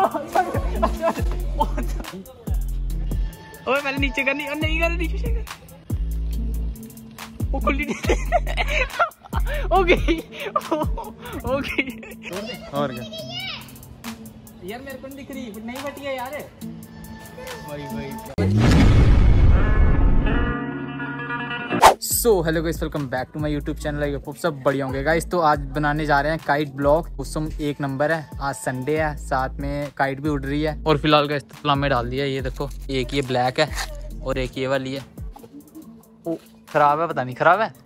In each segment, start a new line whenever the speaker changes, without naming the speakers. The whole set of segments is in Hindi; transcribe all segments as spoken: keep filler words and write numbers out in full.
ओए पहले नीचे करनी और नहीं कर नीचे कर। वो खुली हो गई हो गई।
और क्या
यार मेरे को नहीं दिख रही नहीं बटी है यार। वही वही। So hello guys, welcome back to my YouTube channel. I hope सब बढ़िया होंगे गाइस। तो आज बनाने जा रहे हैं काइट ब्लॉग। मौसम एक नंबर है, आज संडे है, साथ में काइट भी उड़ रही है। और फिलहाल गाइस तलाब में डाल दिया। ये देखो, एक ये ब्लैक है और एक ये वाली है। ओ खराब है, पता नहीं खराब है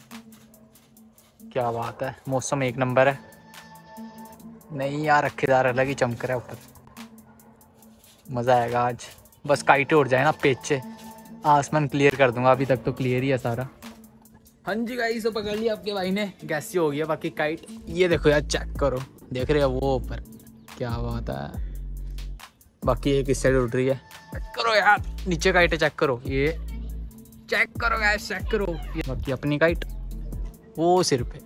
क्या बात है। मौसम एक नंबर है। नहीं यार, रखेदार अलग ही चमक रहा है ऊपर। मज़ा आएगा आज। बस काइटें उड़ जाए ना पेचे, आसमान क्लियर कर दूंगा। अभी तक तो क्लियर ही है सारा। हाँ जी गाइस, तो पकड़ लिया आपके भाई ने। गैसी हो गया बाकी काइट। ये देखो यार, चेक करो, देख रहे हो वो ऊपर, क्या बात है। बाकी एक इस साइड उड़ रही है। चेक करो यार, नीचे काइटें चेक करो, ये चेक करो गाइस, चेक करो। ये बाकी अपनी काइट वो सिर पे।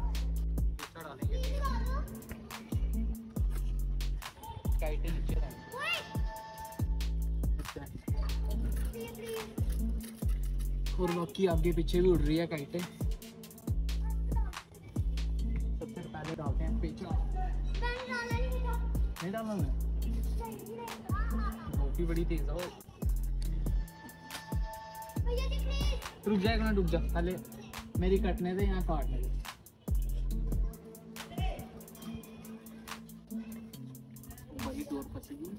और बाकी आगे पीछे भी उड़ रही है काइटें। सबसे पहले डालते हैं पीछे। नहीं डालना मैं, बहुत ही बड़ी तेज है। रुक जाएगा ना, रुक जा पहले मेरी कटने दे, यहाँ काटने दे। बड़ी डोर फंसेगी।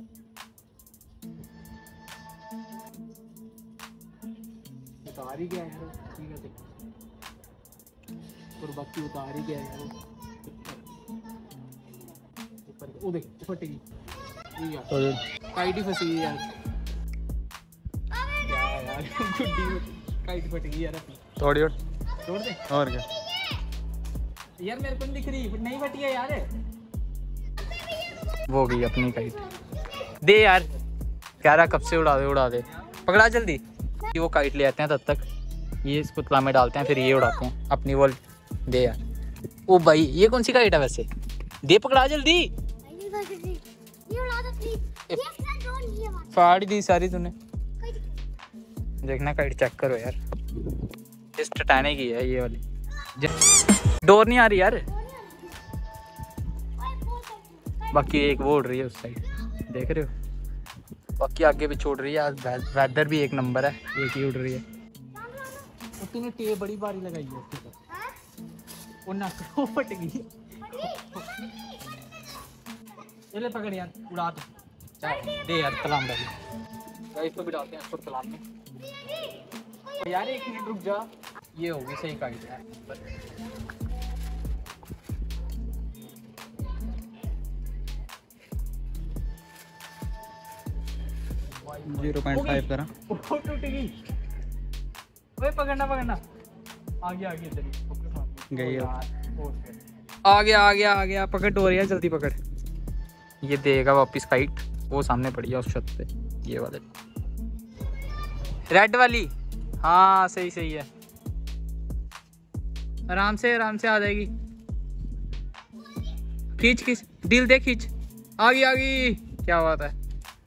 उतार ही गया यार, ठीक है। और बाकी उतार ही गया यार ऊपर। ओ देख फटेगी यार, काइट ही फंसी गई यार। क्या यार, गुड्डी काइट फट गई यार अपनी।
थोड़ी और
तोड़ दे।
और क्या
यार मेरे को नहीं दिख रही, नहीं फटी है यार। वो गई अपनी काइट। दे यार, कह रहा कब से उड़ा दे उड़ा दे। पकड़ा जल्दी। वो काइट ले आते हैं, तब तक ये इसको तलाब में डालते हैं, फिर ये उड़ाते हैं अपनी। वो दे यार। ओ भाई, ये कौन सी काइट है वैसे? दे पकड़ा जल्दी। फाड़ दी सारी तूने। देखना काइट चेक करो यार, इस टटाने की है ये वाली। डोर नहीं आ रही यार। बाकी एक वो उड़ रही है उस साइड, देख रहे हो। बाकी आगे भी छोड़ रही है। आज वेदर भी एक नंबर है, एक ही उड़ रही है। और तूने टेप बड़ी बारी लगाई है उसके ऊपर। वो नाक को फट गई। ले पकड़ यार, उड़ा दो। दे यार तलाब में। इसको भी डालते हैं इसको तलाब में। और यार एक मिनट रुक जा, ये होगी सही काइट है।
जीरो पॉइंट फाइव करा।
टूट गई। ओए पकड़ना पकड़ना। आगे आगे इधर
गई।
आ गया आ गया आ गया। पकड़ डोरिया, जल्दी पकड़। ये देगा वापस काइट। वो सामने पड़ी है उस छत पे, ये वाले रेड वाली। हाँ सही सही है। आराम से आराम से आ जाएगी। खींच खींच, दिल दे खींच। आ गई आ गई, क्या बात है।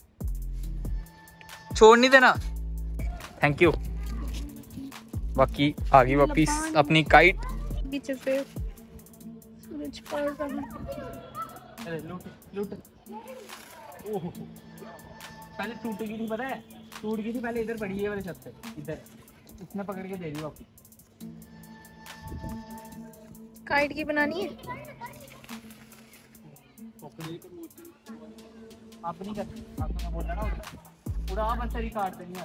छोड़ नहीं देना। Thank you. बाकी आ गई वापिस अपनी काइट।
पीछे से सूरज पड़ रहा है।
अरे लूट लूट। ओह पहले टूट गई थी, पता है टूट गई थी पहले। इधर पड़ी है वाले छत पे, इधर इसने पकड़ के दे दी वापस।
काइट की बनानी है।
आप नहीं करते, आपने बोला ना उड़ा बस सही काट देनी है।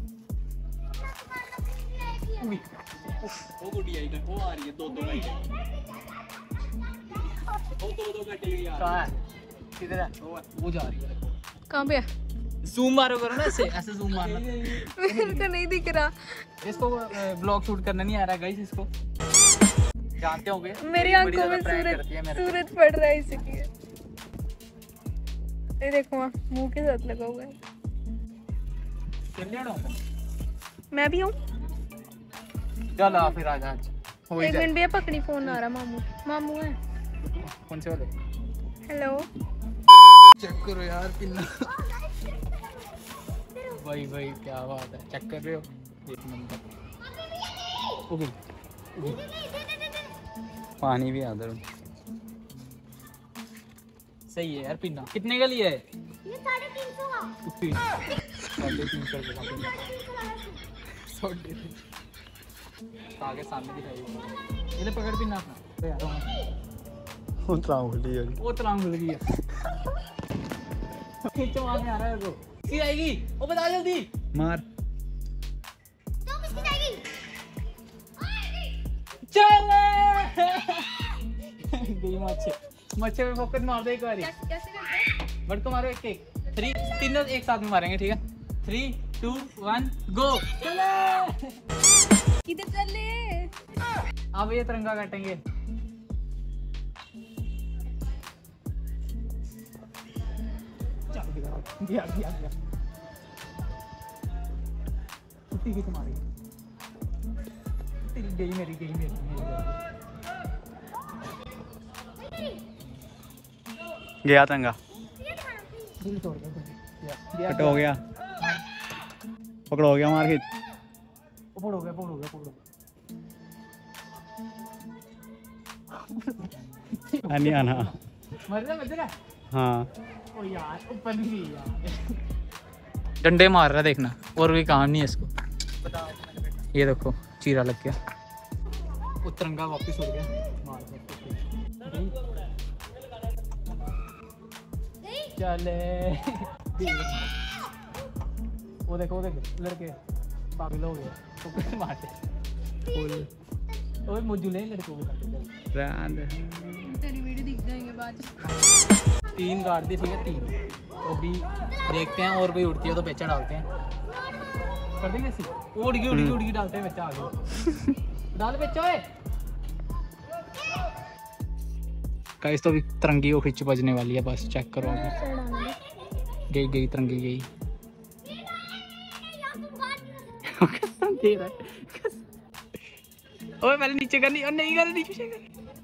वो गुड़ी आई है, वो आ रही है। दो दो काइट, वो दो दो काइट आ रही है। किधर है वो? वो जा रही है।
कहाँ पे है?
जूम मारो करो ना, ऐसे ऐसे जूम मारना।
मेरे को नहीं दिख रहा।
इसको ब्लॉग शूट करना नहीं आ रहा गाइस, इसको जानते होंगे।
मेरी आंखों में सूरज सूरज पड़ रहा है इसलिए। ये देखो वहाँ मुंह के साथ लगा हुआ है। मैं भी हूँ।
चल आ फिर आ जा।
एक मिनट भैया, पकड़ी फोन आ रहा। मामू मामू है।
कौन से वाले?
हेलो।
चेक करो यार पिन्ना। भाई भाई क्या बात है, चेक कर रहे हो, एक नंबर। ओके
पानी भी आदर
सही है यार पिन्ना। कितने का लिया है?
ये साढ़े तीन सौ का।
साढ़े तीन सौ रुपये का पिन्ना। साढ़े तीन आगे सामने दिखाई। ये ले पकड़ पिन्ना अपना। अरे यार
वो तलाव खुली है।
वो तलांग खुल गई है। खींचो वहाँ में आ रहा है वो। किसकी आएगी? वो बता जल्दी।
मार।
तो किसकी जाएगी?
चल गई मच्छे। मच्छे में फोकस मार दो एक बारी।
कैसे कैसे करते?
बट को मारो एक एक। थ्री तीनों एक साथ में मारेंगे, ठीक है? Three two one go. चले।
किधर चले?
अब ये तिरंगा काटेंगे। दिया दिया दिया। कुत्ती की तुम्हारी तेरी गई मेरी गई मेरी
गया तिरंगा।
दिल तोड़ गया दिया
कट हो गया। पकड़ो हो गया मार खींच।
फोड़ हो गया फोड़ हो गया फोड़ हो गया।
नहीं आना।
मर रहा मर रहा।
हाँ
ओ यार ऊपर नहीं यार। डंडे मार रहा देखना, और कोई काम नहीं है इसको। ये देखो चीरा लग गया। वो तिरंगा वापस उड़ गया। मार चले। वो देखो वो देखो लड़के पागल हो गए। तो मारते ओए मोजूले लड़कों को
तेरी वीडियो दिख जाएंगे बाद।
तीन गाड़ दी, ठीक है तीन। तो भी देखते हैं और कोई उड़ती है तो बेचा डालते हैं। कर देंगे ऐसी उड़गी उड़गी उड़गी डालते हैं बेचा आगे। डाल बेचा ओए। गाइस तो अभी तिरंगी को खींच बजने वाली है, बस चेक करो अभी। गई गई तिरंगी गई। कसम दे रहा है। ओए पहले नीचे करनी और नहीं कर नीचे कर।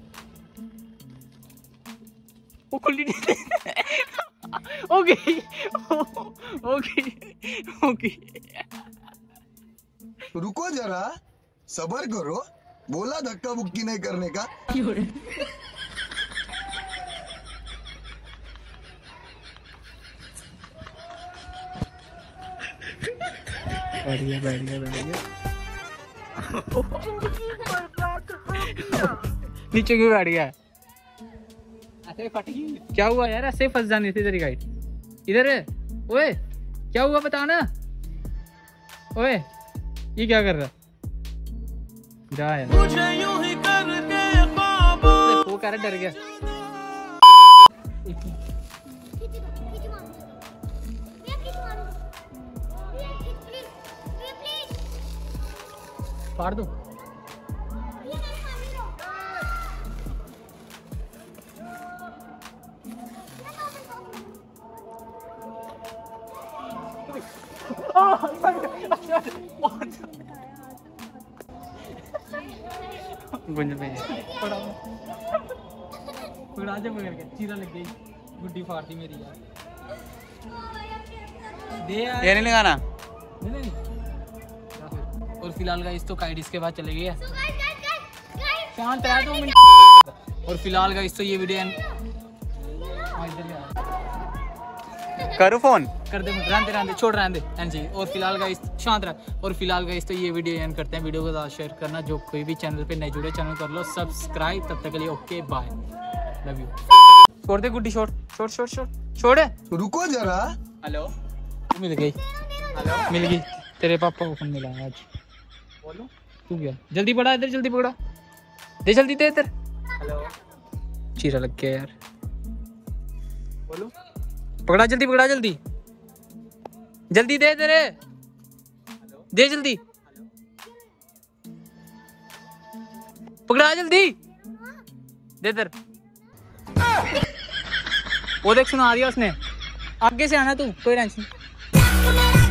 वो खुली नहीं। हो गई हो गई हो गई।
रुको जरा सबर करो, बोला धक्का मुक्की नहीं करने का।
बैठ गया बैठ गया बैठ गया। नीचे क्यों बैठ गया? ऐसे फट गई। क्या हुआ यार? ऐसे फंस जानी थी तेरी गाइड। इधर है। ओए क्या हुआ बता ना। ओए ये क्या कर रहा? जा यार। वो कह रहा डर गया। फाड़ दो। गुंज पे पड़ा पड़ा जब पकड़ के चीरा लग गई। गुड्डी फाड़ दी मेरी यार। दे यार।
ये नहीं लगाना।
नहीं नहीं। और फिलहाल गाइस तो काइट इसके बाद चले गई है। शांत रह दो मिनट। और फिलहाल गाइस तो ये वीडियो
करो फोन
कर दे रहने रहने छोड़ रहने दे हाँ जी। और फिलहाल गाइस शांत रह। और फिलहाल गाइस तो ये वीडियो एंड करते हैं। वीडियो को ज़्यादा शेयर करना। जो कोई भी चैनल पे नए जुड़े चैनल कर लो सब्सक्राइब। तब तक के लिए ओके बाय लव यू। छोड़ दे गुड्डी छोड़ छोड़ छोड़ छोड़ छोड़।
रुको जरा।
हेलो मिल गई। हेलो मिल गई। तेरे पापा को फोन मिला आज। बोलो तू क्या जल्दी पड़ा इधर जल्दी पकड़ा दे जल्दी दे इधर। हेलो चीरा लग गया यार। बोलो पकड़ा जल्दी पकड़ा जल्दी जल्दी दे तेरे दे जल्दी पकड़ा जल्दी दे इधर। वो देख सुना दिया उसने। आगे से आना तू कोई टेंशन।